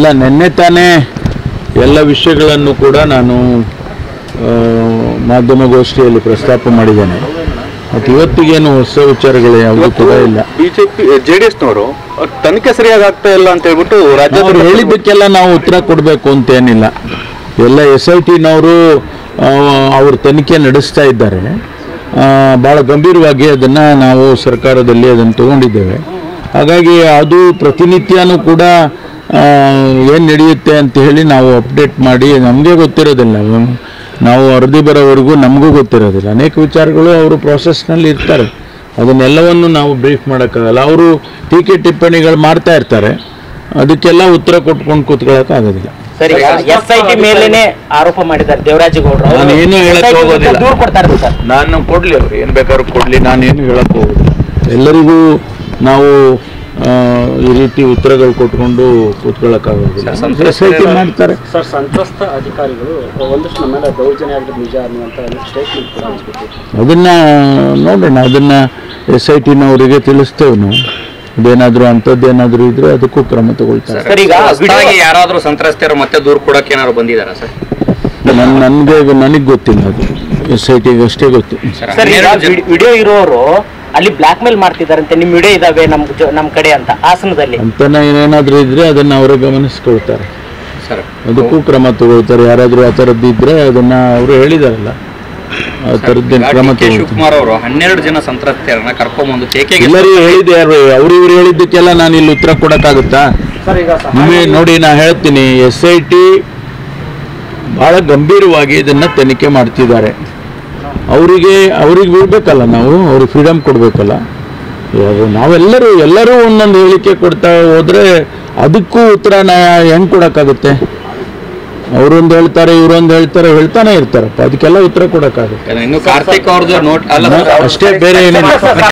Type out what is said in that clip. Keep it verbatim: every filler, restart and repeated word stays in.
ಇಲ್ಲ, ನಿನ್ನೆ ತಾನೇ ಎಲ್ಲ ವಿಷಯಗಳನ್ನು ಕೂಡ ನಾನು ಮಾಧ್ಯಮಗೋಷ್ಠಿಯಲ್ಲಿ ಪ್ರಸ್ತಾಪ ಮಾಡಿದ್ದೇನೆ. ಮತ್ತು ಇವತ್ತಿಗೇನು ಹೊಸ ವಿಚಾರಗಳು ಯಾವುದೂ ಕೂಡ ಇಲ್ಲ. ಬಿಜೆಪಿ ಜೆ ಡಿ ಎಸ್ನವರು ತನಿಖೆ ಸರಿಯಾಗಿ ಆಗ್ತಾ ಇಲ್ಲ ಅಂತ ಹೇಳ್ಬಿಟ್ಟು ರಾಜ್ಯದವರು ಹೇಳಿದ್ದಕ್ಕೆಲ್ಲ ನಾವು ಉತ್ತರ ಕೊಡಬೇಕು ಅಂತೇನಿಲ್ಲ. ಎಲ್ಲ ಎಸ್ ಐ ಟಿನವರು ಅವ್ರ ತನಿಖೆ ನಡೆಸ್ತಾ ಇದ್ದಾರೆ. ಭಾಳ ಗಂಭೀರವಾಗಿ ಅದನ್ನು ನಾವು ಸರ್ಕಾರದಲ್ಲಿ ಅದನ್ನು ತಗೊಂಡಿದ್ದೇವೆ. ಹಾಗಾಗಿ ಅದು ಪ್ರತಿನಿತ್ಯನೂ ಕೂಡ ಏನು ನಡೆಯುತ್ತೆ ಅಂತ ಹೇಳಿ ನಾವು ಅಪ್ಡೇಟ್ ಮಾಡಿ, ನಮಗೆ ಗೊತ್ತಿರೋದಿಲ್ಲ, ನಾವು ವರದಿ ಬರೋವರೆಗೂ ನಮಗೂ ಗೊತ್ತಿರೋದಿಲ್ಲ. ಅನೇಕ ವಿಚಾರಗಳು ಅವರು ಪ್ರೋಸೆಸ್ನಲ್ಲಿ ಇರ್ತಾರೆ, ಅದನ್ನೆಲ್ಲವನ್ನು ನಾವು ಬ್ರೀಫ್ ಮಾಡೋಕ್ಕಾಗಲ್ಲ. ಅವರು ಟೀಕೆ ಟಿಪ್ಪಣಿಗಳು ಮಾಡ್ತಾ ಇರ್ತಾರೆ, ಅದಕ್ಕೆಲ್ಲ ಉತ್ತರ ಕೊಟ್ಕೊಂಡು ಕೂತ್ಕೊಳ್ಳೋಕ್ಕಾಗೋದಿಲ್ಲ. ಸರಿ, ಎಸ್ ಐ ಟಿ ಮೇಲೇನೆ ಆರೋಪ ಮಾಡಿದ್ದಾರೆ ದೇವರಾಜ ಗೌಡರು. ನಾನು ಏನು ಹೇಳಕ್ ಹೋಗೋದಿಲ್ಲ, ನಾನು ಕೊಡ್ಲಿ, ಅವ್ರು ಏನು ಬೇಕಾದ್ರೂ ಕೊಡ್ಲಿ, ನಾನೇನು ಹೇಳಕ್ ಹೋಗೋದಿಲ್ಲ. ಎಲ್ಲರಿಗೂ ನಾವು ಈ ರೀತಿ ಉತ್ತರಗಳು ಕೊಟ್ಕೊಂಡು ಕೂತ್ಕೊಳ್ಳೋಕ್ಕಾಗೋದಿಲ್ಲ. ಎಸ್ ಐ ಟಿ ಮಾಡ್ತಾರೆ. ಸರ್, ಸಂತ್ರಸ್ತ ಅಧಿಕಾರಿಗಳು ಒಂದಷ್ಟು ನಮ್ಮ ಮೇಲೆ ದೌರ್ಜನ್ಯ ಆಗಿರೋದು ನಿಜ ಅನ್ನುವಂಥ ಸ್ಟೇಟ್ಮೆಂಟ್ ಕೂಡ ಹಂಚ್ಬಿಟ್ಟು ಅದನ್ನ ನೋಡೋಣ, ಅದನ್ನ ಎಸ್ ಐ ಟಿನವರಿಗೆ ತಿಳಿಸ್ತೇವೆ ನಾವು. ಅದೇನಾದ್ರು ಅಂಥದ್ದೇನಾದ್ರು ಇದ್ರೆ ಅದಕ್ಕೂ ಕ್ರಮ ತಗೊಳ್ತಾರೆ. ಯಾರಾದ್ರೂ ಸಂತ್ರಸ್ತರು ಮತ್ತೆ ದೂರ ಕೊಡಕ್ಕೆ ಏನಾದ್ರು ಬಂದಿದ್ದಾರಾ ಸರ್? ನನ್ ನನಗೆ ನನಗೆ ಗೊತ್ತಿಲ್ಲ, ಅದು ಎಸ್ ಐ ಟಿಗೆ ಅಷ್ಟೇ ಗೊತ್ತು. ವಿಡಿಯೋ ಇರೋರು ಅಲ್ಲಿ ಬ್ಲಾಕ್ ಮೇಲ್ ಮಾಡ್ತಿದಾರಂತೆ, ನಿಮ್ ವಿಡಿಯೋ ಇದಾವೆ ನಮ್ ನಮ್ ಕಡೆ ಅಂತ ಹಾಸನದಲ್ಲಿ ಅಂತನ ಏನೇನಾದ್ರೂ ಇದ್ರೆ ಅದನ್ನ ಅವರೇ ಗಮನಿಸ್ಕೊಳ್ತಾರೆ, ಅದಕ್ಕೂ ಕ್ರಮ ತಗೊಳ್ತಾರೆ. ಯಾರಾದ್ರೂ ಆ ಥರದ್ದು ಇದ್ರೆ ಅದನ್ನ ಅವರು ಹೇಳಿದಾರಲ್ಲ, ಆ ಥರದ್ದು ಕ್ರಮ ಶಿವಕುಮಾರ್ ಅವರು ಹನ್ನೆರಡು ಜನ ಸಂತ್ರಸ್ತರನ್ನ ಕರ್ಕೊಂಡ್ಬಂದು ಎಲ್ಲರಿಗೂ ಹೇಳಿದೆ. ಯಾರು ಅವ್ರು ಇವ್ರು ಹೇಳಿದ್ದಕ್ಕೆಲ್ಲ ನಾನು ಇಲ್ಲಿ ಉತ್ತರ ಕೊಡಕ್ಕಾಗುತ್ತಾ? ನಿಮಗೆ ನೋಡಿ, ನಾ ಹೇಳ್ತೀನಿ, ಎಸ್ ಐ ಟಿ ಬಹಳ ಗಂಭೀರವಾಗಿ ಇದನ್ನ ತನಿಖೆ ಮಾಡ್ತಿದ್ದಾರೆ. ಅವರಿಗೆ ಅವ್ರಿಗೆ ಬಿಡ್ಬೇಕಲ್ಲ, ನಾವು ಅವ್ರಿಗೆ ಫ್ರೀಡಮ್ ಕೊಡಬೇಕಲ್ಲ. ನಾವೆಲ್ಲರೂ ಎಲ್ಲರೂ ಒಂದೊಂದು ಹೇಳಿಕೆ ಕೊಡ್ತಾ ಹೋದ್ರೆ ಅದಕ್ಕೂ ಉತ್ತರ ನಾ ಹೆಂಗೆ ಕೊಡೋಕ್ಕಾಗುತ್ತೆ? ಅವರೊಂದು ಹೇಳ್ತಾರೆ, ಇವರೊಂದು ಹೇಳ್ತಾರೆ, ಹೇಳ್ತಾನೆ ಇರ್ತಾರಪ್ಪ, ಅದಕ್ಕೆಲ್ಲ ಉತ್ತರ ಕೊಡೋಕ್ಕಾಗುತ್ತೆ ಕಾರ್ತಿಕ್ ಅವ್ರದ್ದು ನೋಟ್ ಅಲ್ಲ ಅಷ್ಟೇ, ಬೇರೆ ಏನಿಲ್ಲ.